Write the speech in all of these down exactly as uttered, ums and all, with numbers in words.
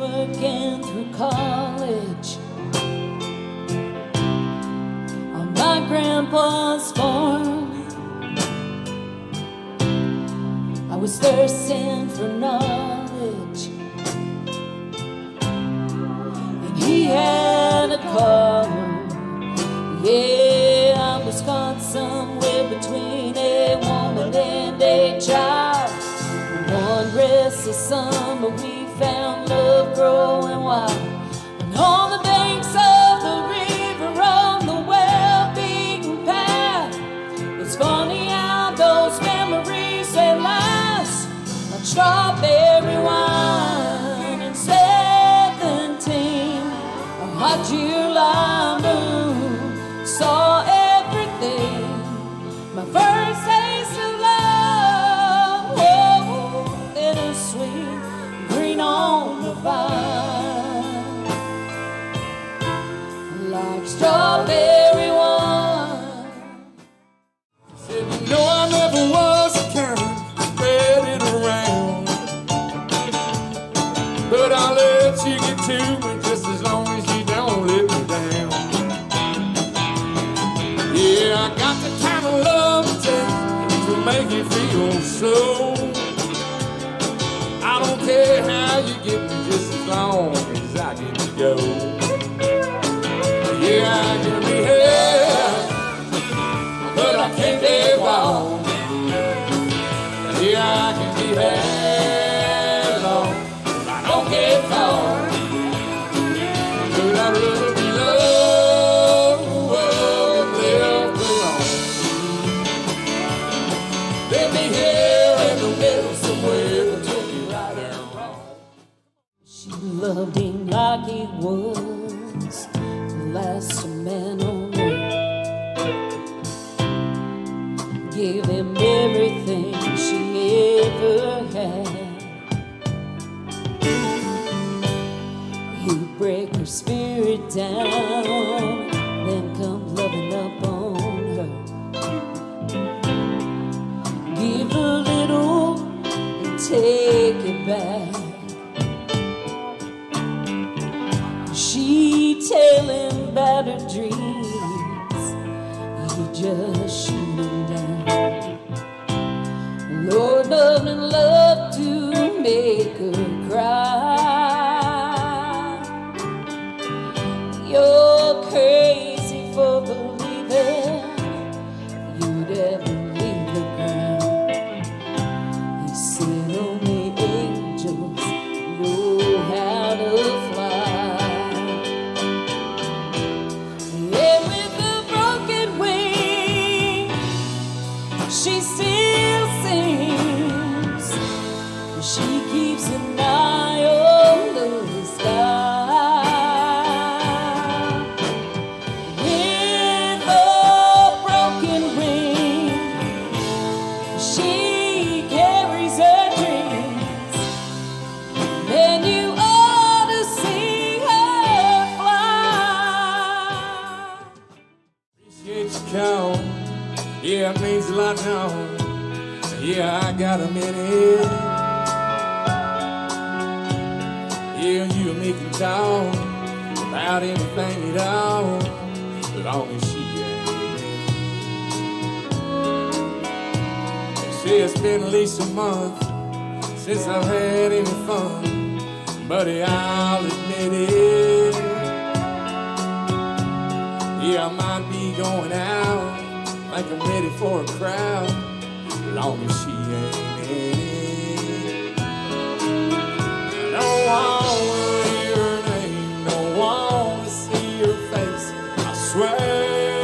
working through college on my grandpa's farm. I was thirsting for knowledge, and he had a car. Yeah, I was caught somewhere between a woman and a child. One restless summer we found love growing wild, and on the banks of the river on the well-beaten path. It's funny how those memories they last, like strawberry wine and seventeen. A hot July moon saw everything. My first taste of love, oh, bittersweet, green on the vine, like strawberry wine. Said, you know I never was the kind to spread it around, but I'll let you get to me just as long as you don't let me down. Yeah, I got the kind of love it takes to make you feel so. I don't care how you get me just as long as I get to go. Yeah, I can be held, but I can't be wrong. Yeah, I can be held long, but I don't get caught. But I'd rather be loved well and left alone. Let me here in the middle somewhere between right and wrong. She loved him like he was the last man on earth, gave him everything she ever had. He'd break her spirit down, then come loving up on her, give a little and take it back. She'd tell him about her dreams, he'd just shoot them down. Lord loved and loved to make her cry. You're crazy for believing you'd ever leave the ground. He said only angels know how to fly. And with a broken wing, she still sings. She keeps an eye on the sky. With a broken wing, she carries her dreams, and you ought to see her fly. Appreciate you call. Yeah, it means a lot now. Yeah, I got a minute. Yeah, you and me can talk about anything at all, as long as she ain't. They say it's been at least a month since I've had any fun, buddy, I'll admit it. Yeah, I might be going out like I'm ready for a crowd, as long as she ain't in it. I don't wanna hear her name, don't wanna see her face, I swear.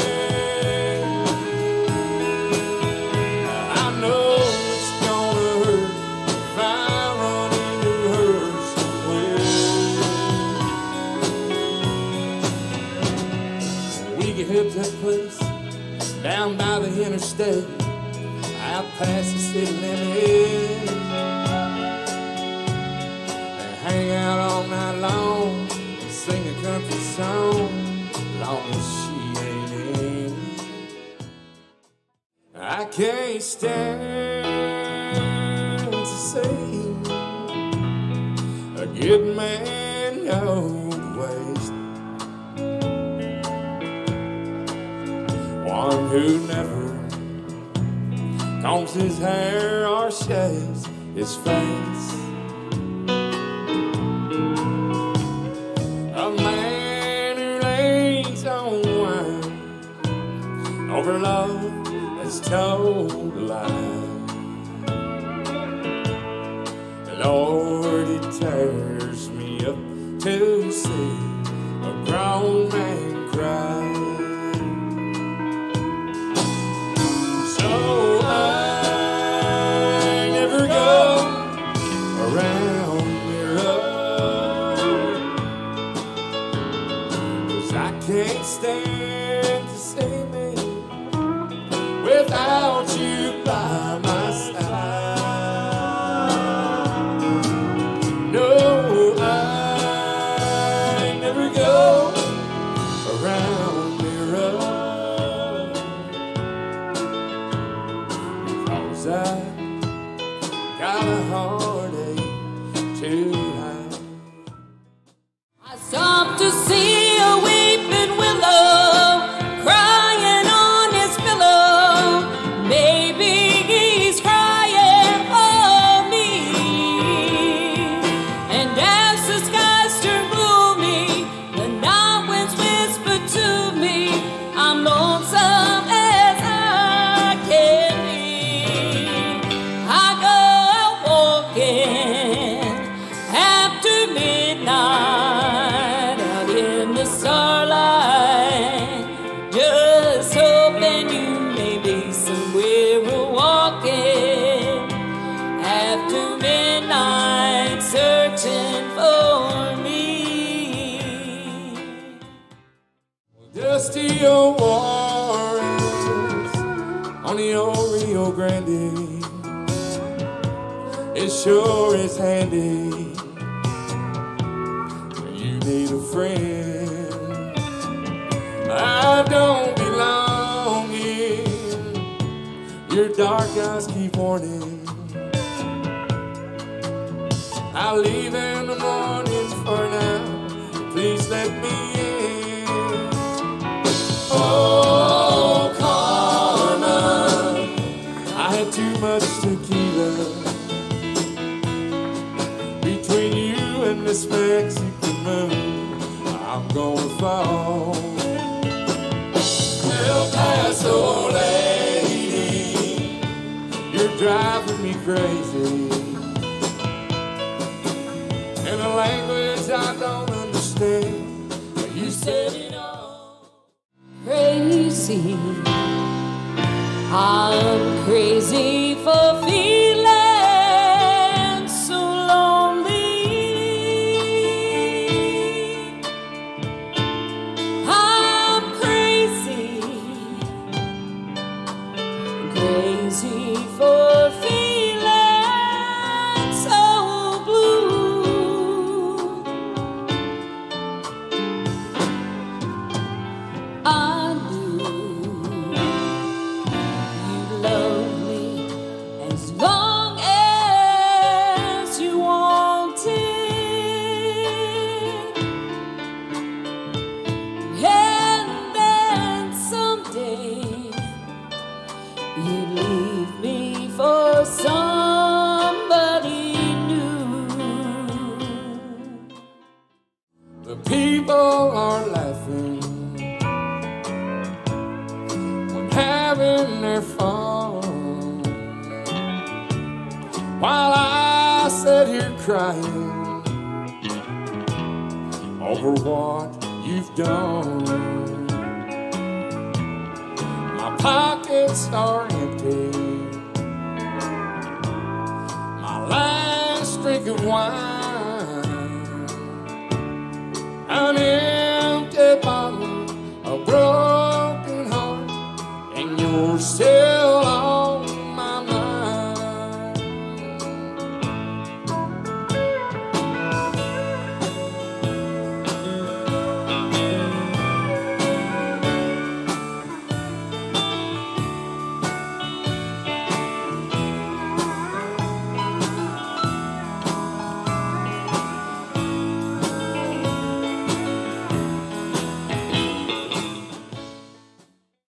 I know it's gonna hurt if I run into her somewhere. We can hit that place down by the interstate, out past the city limit, and hang out all night long and sing a country song, as long as she ain't in it. I can't stand to say good man knows waste. One who never combs his hair or shaves his face. A man who lays on wine over love that's told a lie. Lord, it tears me up to see a grown man cry. So I never go around the road, 'cause I can't stand to see me without you by my side. No, I never go around the road, because I got a heartache to hide. I stopped to see a weeping willow crying on his pillow. Maybe he's crying for me. And as the skies turn gloomy, the night winds whisper to me, I'm lonesome as I can be. I go walking after midnight out in the starlight, just hoping you may be somewhere we're walking after midnight, searching for me. Dusty old Warrens on the old Rio Grande, it sure is handy when you need a friend. I don't belong in your dark eyes keep warning. I'll leave in the morning for now, please let me in. Oh, Carmen, I had too much tequila between you and this Mexican moon. I'm gonna fall. El Paso lady, you're driving me crazy in a language I don't understand. You said it all. Crazy, I'm crazy for feeling so lonely. I'm crazy, crazy for feeling so blue. I knew you loved me as long as you wanted, and then someday you'd leave me for somebody new. The people are laughing when having their fun, while I sit here crying over what you've done. My pockets are empty, my last drink of wine